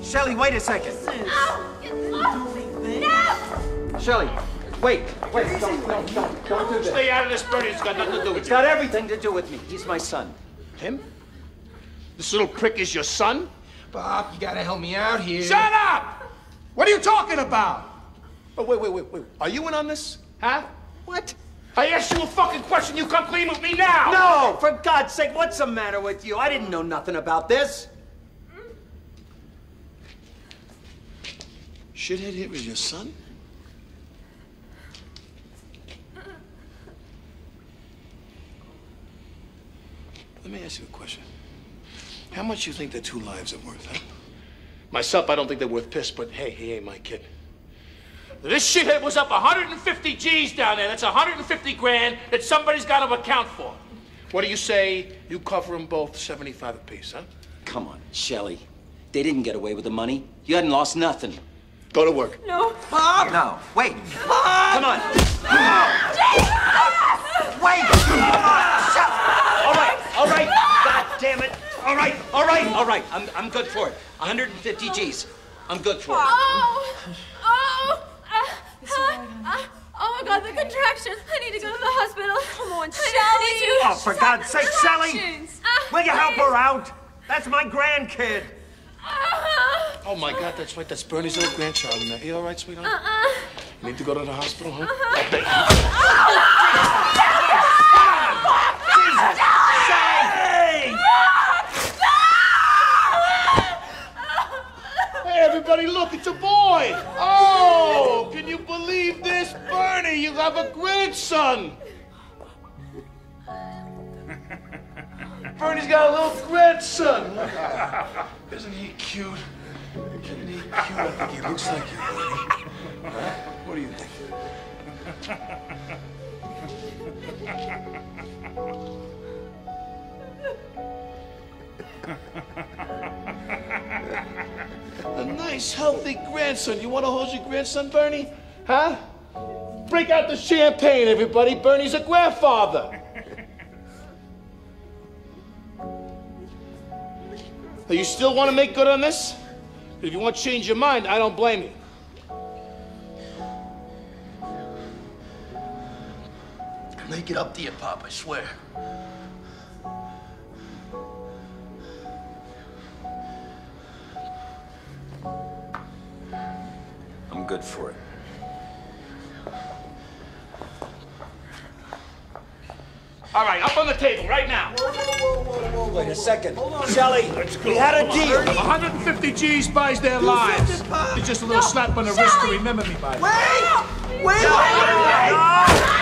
Shelley, wait a second. No! Shelley, wait. Don't do this. Stay out of this, Bernie. It's got nothing to do with It's you. got everything to do with me. He's my son. Him? This little prick is your son? Bob, you gotta help me out here. Shut up! What are you talking about? Oh, wait. Are you in on this? Huh? What? I asked you a fucking question. You come clean with me now. No, for God's sake, what's the matter with you? I didn't know nothing about this. Shithead here is your son? Let me ask you a question. How much do you think the 2 lives are worth, huh? Myself, I don't think they're worth piss, but hey, he ain't my kid. This shithead was up 150 G's down there. That's 150 grand that somebody's got to account for. What do you say you cover them both 75 apiece, huh? Come on, Shelley. They didn't get away with the money. You hadn't lost nothing. Go to work. No. Bob! No, wait. Bob! Come on. Wait! All right. God damn it. All right. I'm good for it. 150 G's. I'm good for it. Oh my God, the contractions. I need to go to the hospital. Come on, Shelley. Oh, for God's sake, Shelley! Will you help her out? That's my grandkid. Oh, my God, that's right. That's Bernie's little grandchild. Are you all right, sweetheart? You need to go to the hospital, huh? Hey, everybody, look, it's a boy. Oh, can you believe this? Bernie, you have a grandson. Bernie's got a little grandson. Isn't he cute? Isn't he cute? I think he looks like you, Bernie. What do you think? A nice, healthy grandson. You want to hold your grandson, Bernie? Huh? Break out the champagne, everybody. Bernie's a grandfather. You still want to make good on this? If you want to change your mind, I don't blame you. I'll make it up to you, Pop, I swear. I'm good for it. All right, up on the table right now. Whoa, wait a second. Shelley, we had a deal. 150 G's buys their lives. It's just a little slap on the wrist to remember me by. Wait!